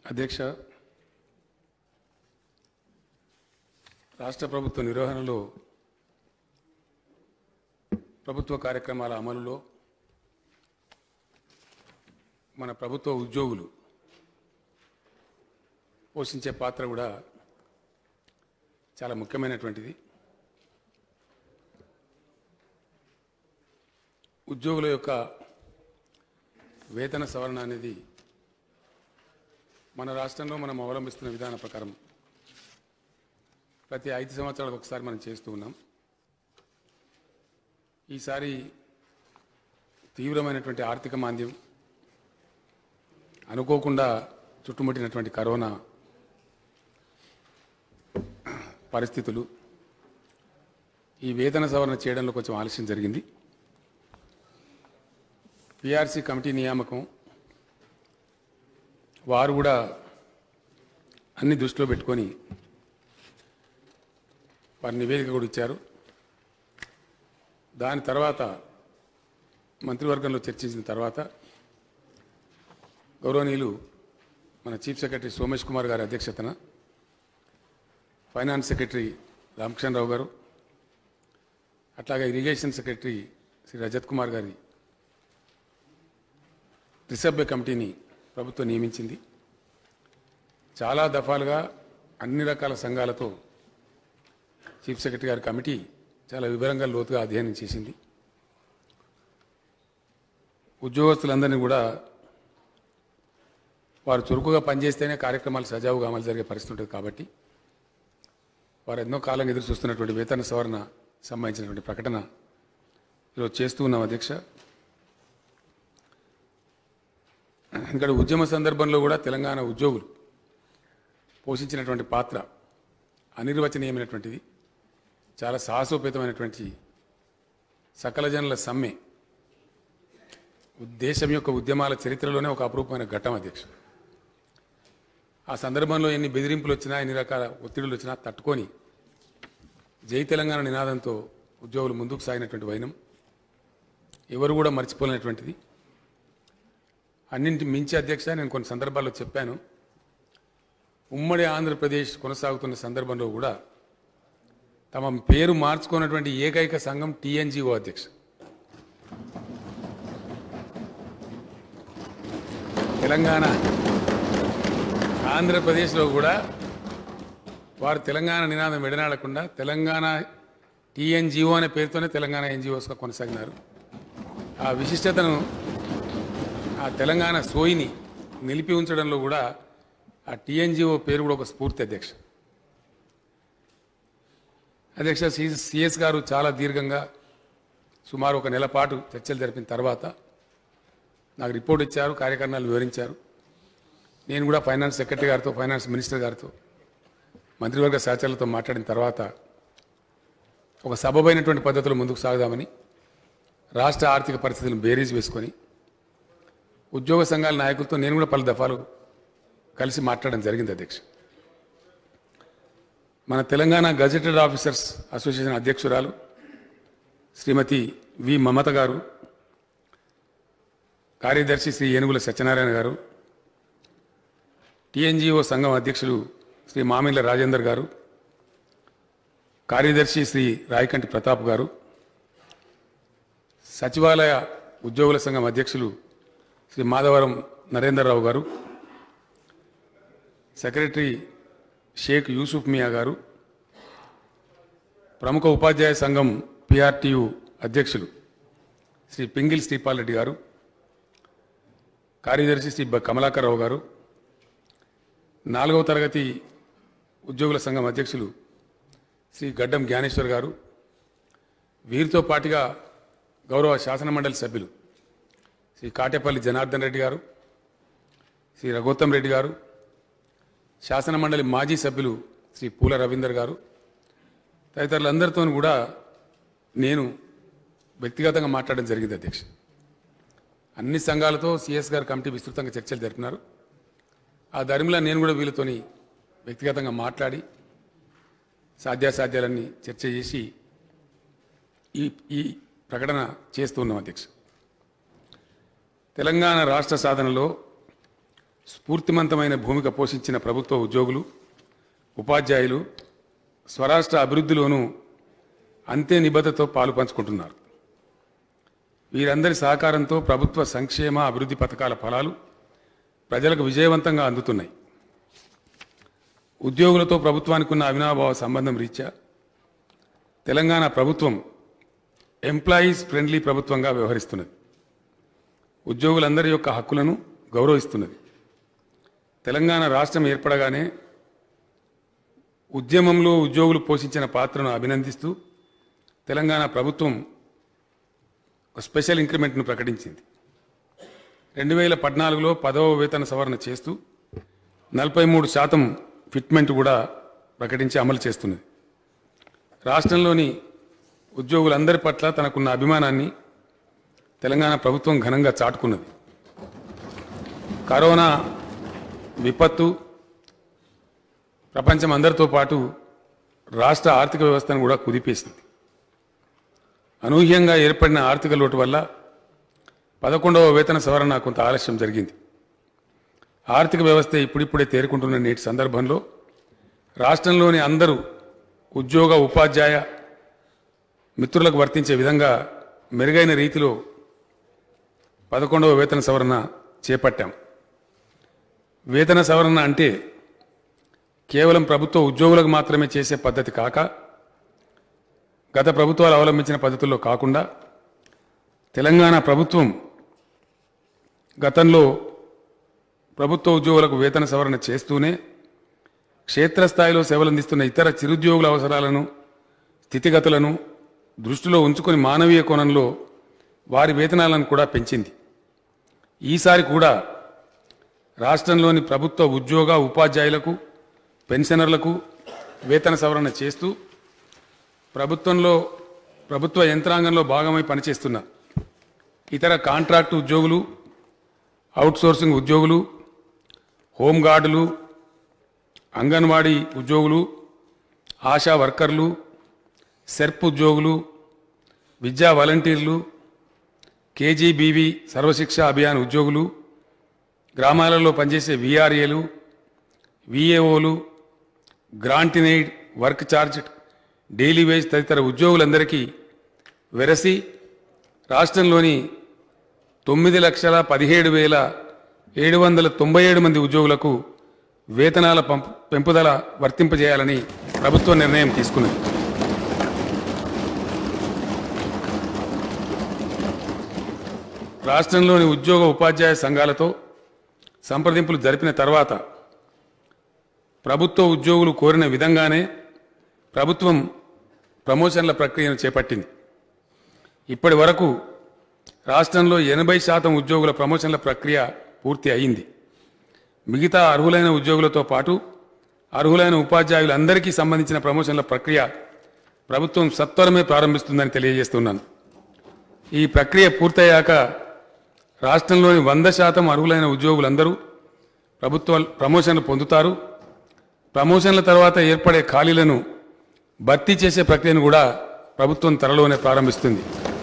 అధ్యక్ష, రాష్ట్ర ప్రభుత్వ నిర్వహణలో ప్రభుత్వ కార్యక్రమాల అమలులో మన ప్రభుత్వ ఉద్యోగులు పోషించే పాత్ర కూడా చాలా ముఖ్యమైనటువంటిది. ఉద్యోగుల యొక్క వేతన సవరణ అనేది మన రాష్ట్రంలో మనం అవలంబిస్తున్న విధానం ప్రకారం ప్రతి 5 సంవత్సరాలకు ఒకసారి మనం చేస్తూ ఉన్నాం. ఈసారి తీవ్రమైనటువంటి ఆర్థిక మాంద్యం, అనుకోకుండా చుట్టుముట్టినటువంటి కరోనా పరిస్థితులు ఈ వేతన సవరణ చేయడంలో కొంచెం ఆలస్యం జరిగింది. పిఆర్సీ కమిటీ నియామకం వారు కూడా అన్ని దృష్టిలో పెట్టుకొని వారి నివేదిక కూడా ఇచ్చారు. దాని తర్వాత మంత్రివర్గంలో చర్చించిన తర్వాత గౌరవనీయులు మన చీఫ్ సెక్రటరీ సోమేష్ కుమార్ గారి అధ్యక్షతన ఫైనాన్స్ సెక్రటరీ రామకృష్ణరావు గారు, అట్లాగే ఇరిగేషన్ సెక్రటరీ శ్రీ రజత్ కుమార్ గారి త్రిసభ్య కమిటీని ప్రభుత్వం నియమించింది. చాలా దఫాలుగా అన్ని రకాల సంఘాలతో చీఫ్ సెక్రటరీ గారి కమిటీ చాలా వివరంగా లోతుగా అధ్యయనం చేసింది. ఉద్యోగస్తులందరినీ కూడా వారు చురుకుగా పనిచేస్తేనే కార్యక్రమాలు సజావుగా అమలు జరిగే పరిస్థితి ఉంటుంది. కాబట్టి వారు ఎన్నో కాలంగా ఎదురు చూస్తున్నటువంటి వేతన సవరణ సంబంధించినటువంటి ప్రకటన ఈరోజు చేస్తూ ఉన్నాం అధ్యక్ష. ఇక్కడ ఉద్యమ సందర్భంలో కూడా తెలంగాణ ఉద్యోగులు పోషించినటువంటి పాత్ర అనిర్వచనీయమైనటువంటిది. చాలా సాహసోపేతమైనటువంటి సకల జనుల సమ్మె దేశం యొక్క ఉద్యమాల చరిత్రలోనే ఒక అపరూపమైన ఘట్టం అధ్యక్ష. ఆ సందర్భంలో ఎన్ని బెదిరింపులు వచ్చినా, ఎన్ని రకాల ఒత్తిడులు వచ్చినా తట్టుకొని జై తెలంగాణ నినాదంతో ఉద్యోగులు ముందుకు సాగినటువంటి వైనం ఎవరు కూడా మర్చిపోలేనటువంటిది. అన్నింటి మించి అధ్యక్ష, నేను కొన్ని సందర్భాల్లో చెప్పాను, ఉమ్మడి ఆంధ్రప్రదేశ్ కొనసాగుతున్న సందర్భంలో కూడా తమ పేరు మార్చుకున్నటువంటి ఏకైక సంఘం టీఎన్జీఓ అధ్యక్ష. తెలంగాణ ఆంధ్రప్రదేశ్లో కూడా వారు తెలంగాణ నినాదం విడనాడకుండా తెలంగాణ టీఎన్జీఓ అనే పేరుతోనే తెలంగాణ ఎన్జిఓస్గా కొనసాగినారు. ఆ విశిష్టతను, ఆ తెలంగాణ సోయిని నిలిపి ఉంచడంలో కూడా ఆ టీఎన్జీఓ పేరు కూడా ఒక స్ఫూర్తి అధ్యక్ష. అధ్యక్ష, సిఎస్ గారు చాలా దీర్ఘంగా సుమారు 1 నెల పాటు చర్చలు జరిపిన తర్వాత నాకు రిపోర్ట్ ఇచ్చారు, కార్యక్రమాలు వివరించారు. నేను కూడా ఫైనాన్స్ సెక్రటరీ గారితో, ఫైనాన్స్ మినిస్టర్ గారితో, మంత్రివర్గ సహచరులతో మాట్లాడిన తర్వాత ఒక సబబైనటువంటి పద్ధతిలో ముందుకు సాగుదామని రాష్ట్ర ఆర్థిక పరిస్థితులను బేరీజ్ వేసుకొని ఉద్యోగ సంఘాల నాయకులతో నేను కూడా పలు దఫాలు కలిసి మాట్లాడడం జరిగింది అధ్యక్ష. మన తెలంగాణ గజెటెడ్ ఆఫీసర్స్ అసోసియేషన్ అధ్యక్షురాలు శ్రీమతి వి మమత గారు, కార్యదర్శి శ్రీ ఏనుగుల సత్యనారాయణ గారు, టీఎన్జీఓ సంఘం అధ్యక్షులు శ్రీ మామిళ్ళ రాజేందర్ గారు, కార్యదర్శి శ్రీ రాయకంటి ప్రతాప్ గారు, సచివాలయ ఉద్యోగుల సంఘం అధ్యక్షులు శ్రీ మాధవరం నరేందర్రావు గారు, సెక్రటరీ షేక్ యూసుఫ్ మియా గారు, ప్రముఖ ఉపాధ్యాయ సంఘం పిఆర్టీయు అధ్యక్షులు శ్రీ పింగిల్ శ్రీపాల్ రెడ్డి గారు, కార్యదర్శి శ్రీ కమలాకర్ రావు గారు, 4వ తరగతి ఉద్యోగుల సంఘం అధ్యక్షులు శ్రీ గడ్డం జ్ఞానేశ్వర్ గారు, వీరితో పాటుగా గౌరవ శాసనమండలి సభ్యులు శ్రీ కాటేపల్లి జనార్దన్ రెడ్డి గారు, శ్రీ రఘోత్తం రెడ్డి గారు, శాసనమండలి మాజీ సభ్యులు శ్రీ పూల రవీందర్ గారు, తదితరులందరితో కూడా నేను వ్యక్తిగతంగా మాట్లాడడం జరిగింది అధ్యక్ష. అన్ని సంఘాలతో సిఎస్ గారి కమిటీ విస్తృతంగా చర్చలు జరిపినారు. ఆ ధర్మిలా నేను కూడా వీళ్ళతోని వ్యక్తిగతంగా మాట్లాడి సాధ్యాసాధ్యాలన్నీ చర్చ చేసి ఈ ప్రకటన చేస్తూ ఉన్నాం అధ్యక్ష. తెలంగాణ రాష్ట్ర సాధనలో స్ఫూర్తిమంతమైన భూమిక పోషించిన ప్రభుత్వ ఉద్యోగులు, ఉపాధ్యాయులు స్వరాష్ట్ర అభివృద్ధిలోనూ అంతే నిబద్ధతతో పాలు పంచుకుంటున్నారు. వీరందరి సహకారంతో ప్రభుత్వ సంక్షేమ అభివృద్ధి పథకాల ఫలాలు ప్రజలకు విజయవంతంగా అందుతున్నాయి. ఉద్యోగులతో ప్రభుత్వానికి ఉన్న అవినాభావ సంబంధం రీత్యా తెలంగాణ ప్రభుత్వం ఎంప్లాయీస్ ఫ్రెండ్లీ ప్రభుత్వంగా వ్యవహరిస్తున్నది. ఉద్యోగులందరి యొక్క హక్కులను గౌరవిస్తున్నది. తెలంగాణ రాష్ట్రం ఏర్పడగానే ఉద్యమంలో ఉద్యోగులు పోషించిన పాత్రను అభినందిస్తూ తెలంగాణ ప్రభుత్వం ఒక స్పెషల్ ఇంక్రిమెంట్ను ప్రకటించింది. 2014లో 10వ వేతన సవరణ చేస్తూ 43% ఫిట్మెంట్ కూడా ప్రకటించి అమలు చేస్తున్నది. రాష్ట్రంలోని ఉద్యోగులందరి పట్ల తనకున్న అభిమానాన్ని తెలంగాణ ప్రభుత్వం ఘనంగా చాటుకున్నది. కరోనా విపత్తు ప్రపంచం అందరితో పాటు రాష్ట్ర ఆర్థిక వ్యవస్థను కూడా కుదిపేసింది. అనూహ్యంగా ఏర్పడిన ఆర్థిక లోటు వల్ల 11వ వేతన సవరణ కొంత ఆలస్యం జరిగింది. ఆర్థిక వ్యవస్థ ఇప్పుడిప్పుడే తేరుకుంటున్న నేటి సందర్భంలో రాష్ట్రంలోని అందరూ ఉద్యోగ ఉపాధ్యాయ మిత్రులకు వర్తించే విధంగా మెరుగైన రీతిలో 11వ వేతన సవరణ చేపట్టాం. వేతన సవరణ అంటే కేవలం ప్రభుత్వ ఉద్యోగులకు మాత్రమే చేసే పద్ధతి కాక, గత ప్రభుత్వాలు అవలంబించిన పద్ధతుల్లో కాకుండా తెలంగాణ ప్రభుత్వం గతంలో ప్రభుత్వ ఉద్యోగులకు వేతన సవరణ చేస్తూనే క్షేత్రస్థాయిలో సేవలందిస్తున్న ఇతర చిరుద్యోగుల అవసరాలను, స్థితిగతులను దృష్టిలో ఉంచుకొని మానవీయ కోణంలో వారి వేతనాలను కూడా పెంచింది. ఈసారి కూడా రాష్ట్రంలోని ప్రభుత్వ ఉద్యోగ ఉపాధ్యాయులకు, పెన్షనర్లకు వేతన సవరణ చేస్తూ ప్రభుత్వ యంత్రాంగంలో భాగమై పనిచేస్తున్న ఇతర కాంట్రాక్టు ఉద్యోగులు, అవుట్సోర్సింగ్ ఉద్యోగులు, హోంగార్డులు, అంగన్వాడీ ఉద్యోగులు, ఆశా వర్కర్లు, సెర్ప్ ఉద్యోగులు, విద్యా వాలంటీర్లు, కేజీబీవీ సర్వశిక్ష అభియాన్ ఉద్యోగులు, గ్రామాలలో పనిచేసే వీఆర్ఏలు, వీఏఓలు, grant in aid, work charge, daily wage తదితర ఉద్యోగులందరికీ వెరసి రాష్ట్రంలోని 9,17,797 మంది ఉద్యోగులకు వేతనాల పెంపుదల వర్తింపజేయాలని ప్రభుత్వం నిర్ణయం తీసుకున్నది. రాష్ట్రంలోని ఉద్యోగ ఉపాధ్యాయ సంఘాలతో సంప్రదింపులు జరిపిన తర్వాత ప్రభుత్వ ఉద్యోగులు కోరిన విధంగానే ప్రభుత్వం ప్రమోషన్ల ప్రక్రియను చేపట్టింది. ఇప్పటి వరకు రాష్ట్రంలో 80% ఉద్యోగుల ప్రమోషన్ల ప్రక్రియ పూర్తి అయింది. మిగతా అర్హులైన ఉద్యోగులతో పాటు అర్హులైన ఉపాధ్యాయులందరికీ సంబంధించిన ప్రమోషన్ల ప్రక్రియ ప్రభుత్వం సత్వరమే ప్రారంభిస్తుందని తెలియజేస్తున్నాను. ఈ ప్రక్రియ పూర్తయ్యాక రాష్ట్రంలోని 100% అర్హులైన ఉద్యోగులందరూ ప్రభుత్వ ప్రమోషన్లు పొందుతారు. ప్రమోషన్ల తర్వాత ఏర్పడే ఖాళీలను భర్తీ చేసే ప్రక్రియను కూడా ప్రభుత్వం త్వరలోనే ప్రారంభిస్తుంది.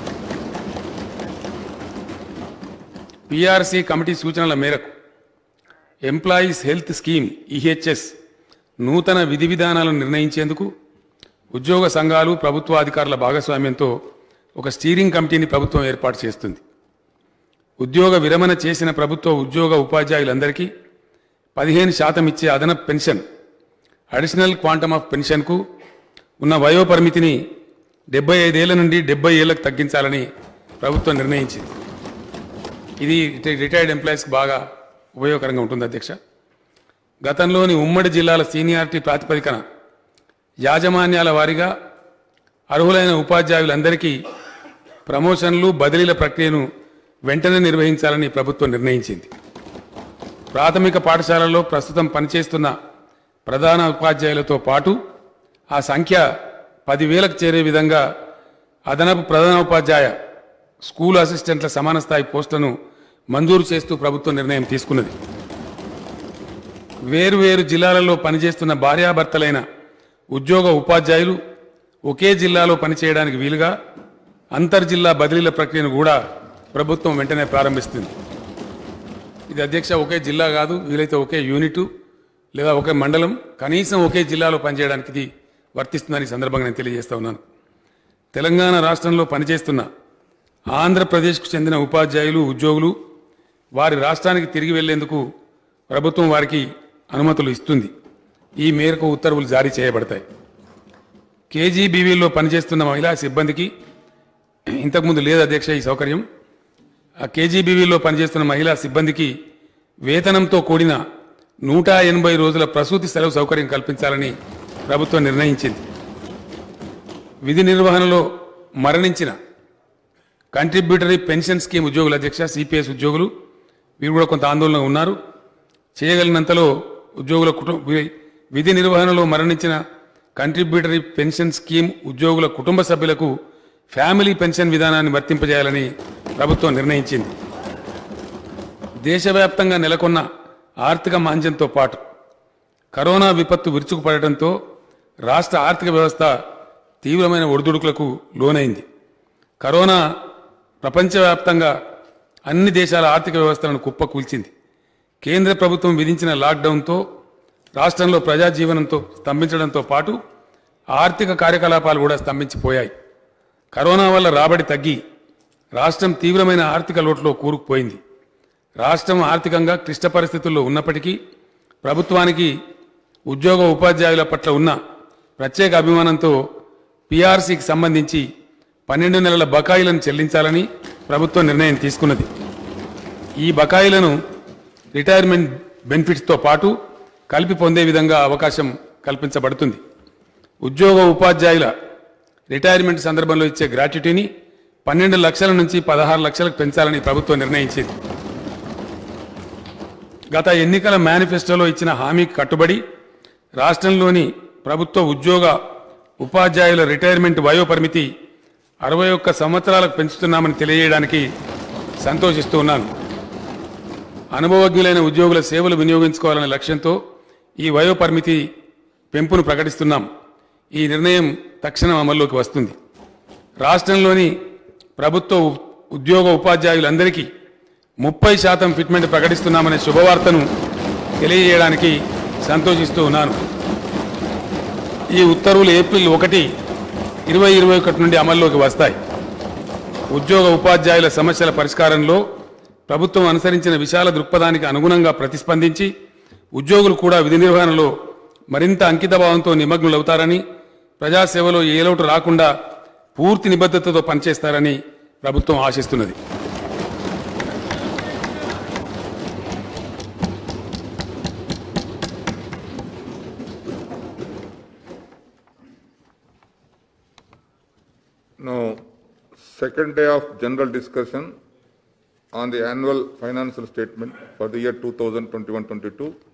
పీఆర్సీ కమిటీ సూచనల మేరకు ఎంప్లాయీస్ హెల్త్ స్కీమ్ ఈహెచ్ఎస్ నూతన విధి విధానాలను నిర్ణయించేందుకు ఉద్యోగ సంఘాలు, ప్రభుత్వ అధికారుల భాగస్వామ్యంతో ఒక స్టీరింగ్ కమిటీని ప్రభుత్వం ఏర్పాటు చేస్తుంది. ఉద్యోగ విరమణ చేసిన ప్రభుత్వ ఉద్యోగ ఉపాధ్యాయులందరికీ 15% ఇచ్చే అదనపు పెన్షన్, అడిషనల్ క్వాంటమ్ ఆఫ్ పెన్షన్కు ఉన్న వయోపరిమితిని 75 ఏళ్ల నుండి 70 ఏళ్లకు తగ్గించాలని ప్రభుత్వం నిర్ణయించింది. ఇది రిటైర్డ్ ఎంప్లాయీస్కి బాగా ఉపయోగకరంగా ఉంటుంది అధ్యక్ష. గతంలోని ఉమ్మడి జిల్లాల సీనియారిటీ ప్రాతిపదికన యాజమాన్యాల వారీగా అర్హులైన ఉపాధ్యాయులందరికీ ప్రమోషన్లు, బదిలీల ప్రక్రియను వెంటనే నిర్వహించాలని ప్రభుత్వం నిర్ణయించింది. ప్రాథమిక పాఠశాలల్లో ప్రస్తుతం పనిచేస్తున్న ప్రధాన ఉపాధ్యాయులతో పాటు ఆ సంఖ్య 10,000కు చేరే విధంగా అదనపు ప్రధానోపాధ్యాయ, స్కూల్ అసిస్టెంట్ల సమాన స్థాయి పోస్టులను మంజూరు చేస్తూ ప్రభుత్వం నిర్ణయం తీసుకున్నది. వేరువేరు జిల్లాలలో పనిచేస్తున్న భార్యాభర్తలైన ఉద్యోగ ఉపాధ్యాయులు ఒకే జిల్లాలో పనిచేయడానికి వీలుగా అంతర్జిల్లా బదిలీల ప్రక్రియను కూడా ప్రభుత్వం వెంటనే ప్రారంభిస్తుంది. ఇది అధ్యక్ష ఒకే జిల్లా కాదు, వీలైతే ఒకే యూనిట్ లేదా ఒకే మండలం, కనీసం ఒకే జిల్లాలో పనిచేయడానికి ఇది వర్తిస్తుందని సందర్భంగా నేను తెలియజేస్తా ఉన్నాను. తెలంగాణ రాష్ట్రంలో పనిచేస్తున్న ఆంధ్రప్రదేశ్కు చెందిన ఉపాధ్యాయులు, ఉద్యోగులు వారి రాష్ట్రానికి తిరిగి వెళ్లేందుకు ప్రభుత్వం వారికి అనుమతులు ఇస్తుంది. ఈ మేరకు ఉత్తర్వులు జారీ చేయబడతాయి. కేజీబీవీలో పనిచేస్తున్న మహిళా సిబ్బందికి ఇంతకుముందు లేదు అధ్యక్ష ఈ సౌకర్యం. ఆ కేజీబీవీలో పనిచేస్తున్న మహిళా సిబ్బందికి వేతనంతో కూడిన 180 రోజుల ప్రసూతి సెలవు సౌకర్యం కల్పించాలని ప్రభుత్వం నిర్ణయించింది. విధి నిర్వహణలో మరణించిన కంట్రిబ్యూటరీ పెన్షన్ స్కీమ్ ఉద్యోగుల అధ్యక్ష సిపిఎస్ ఉద్యోగులు వీరు కూడా కొంత ఆందోళనగా ఉన్నారు. చేయగలిగినంతలో ఉద్యోగుల విధి నిర్వహణలో మరణించిన కంట్రిబ్యూటరీ పెన్షన్ స్కీమ్ ఉద్యోగుల కుటుంబ సభ్యులకు ఫ్యామిలీ పెన్షన్ విధానాన్ని వర్తింపజేయాలని ప్రభుత్వం నిర్ణయించింది. దేశవ్యాప్తంగా నెలకొన్న ఆర్థిక మాంద్యంతో పాటు కరోనా విపత్తు విరుచుకుపడటంతో రాష్ట్ర ఆర్థిక వ్యవస్థ తీవ్రమైన ఒడిదుడుకులకు లోనైంది. కరోనా ప్రపంచవ్యాప్తంగా అన్ని దేశాల ఆర్థిక వ్యవస్థలను కుప్పకూల్చింది. కేంద్ర ప్రభుత్వం విధించిన లాక్డౌన్తో రాష్ట్రంలో ప్రజాజీవనంతో స్తంభించడంతో పాటు ఆర్థిక కార్యకలాపాలు కూడా స్తంభించిపోయాయి. కరోనా వల్ల రాబడి తగ్గి రాష్ట్రం తీవ్రమైన ఆర్థిక లోటులో కూరుకుపోయింది. రాష్ట్రం ఆర్థికంగా క్లిష్ట పరిస్థితుల్లో ఉన్నప్పటికీ ప్రభుత్వానికి ఉద్యోగ ఉపాధ్యాయుల పట్ల ఉన్న ప్రత్యేక అభిమానంతో పీఆర్సీకి సంబంధించి 12 నెలల బకాయిలను చెల్లించాలని ప్రభుత్వం నిర్ణయం తీసుకున్నది. ఈ బకాయిలను రిటైర్మెంట్ బెనిఫిట్స్తో పాటు కలిపి పొందే విధంగా అవకాశం కల్పించబడుతుంది. ఉద్యోగ ఉపాధ్యాయుల రిటైర్మెంట్ సందర్భంలో ఇచ్చే గ్రాట్యుటీని 12 లక్షల నుంచి 16 లక్షలకు పెంచాలని ప్రభుత్వం నిర్ణయించింది. గత ఎన్నికల మేనిఫెస్టోలో ఇచ్చిన హామీకి కట్టుబడి రాష్ట్రంలోని ప్రభుత్వ ఉద్యోగ ఉపాధ్యాయుల రిటైర్మెంట్ వయోపరిమితి 61 సంవత్సరాలకు పెంచుతున్నామని తెలియజేయడానికి సంతోషిస్తూ ఉన్నాను. అనుభవజ్ఞులైన ఉద్యోగుల సేవలు వినియోగించుకోవాలనే లక్ష్యంతో ఈ వయోపరిమితి పెంపును ప్రకటిస్తున్నాం. ఈ నిర్ణయం తక్షణం అమల్లోకి వస్తుంది. రాష్ట్రంలోని ప్రభుత్వ ఉద్యోగ ఉపాధ్యాయులందరికీ 30% ఫిట్మెంట్ ప్రకటిస్తున్నామనే శుభవార్తను తెలియజేయడానికి సంతోషిస్తూ ఉన్నాను. ఈ ఉత్తర్వులు ఏప్రిల్ 1, 2021 నుండి అమల్లోకి వస్తాయి. ఉద్యోగ ఉపాధ్యాయుల సమస్యల పరిష్కారంలో ప్రభుత్వం అనుసరించిన విశాల దృక్పథానికి అనుగుణంగా ప్రతిస్పందించి ఉద్యోగులు కూడా విధి నిర్వహణలో మరింత అంకితభావంతో నిమగ్నులవుతారని, ప్రజాసేవలో ఏ లోటు రాకుండా పూర్తి నిబద్ధతతో పనిచేస్తారని ప్రభుత్వం ఆశిస్తున్నది. Now, second day of general discussion on the annual financial statement for the year 2021-22.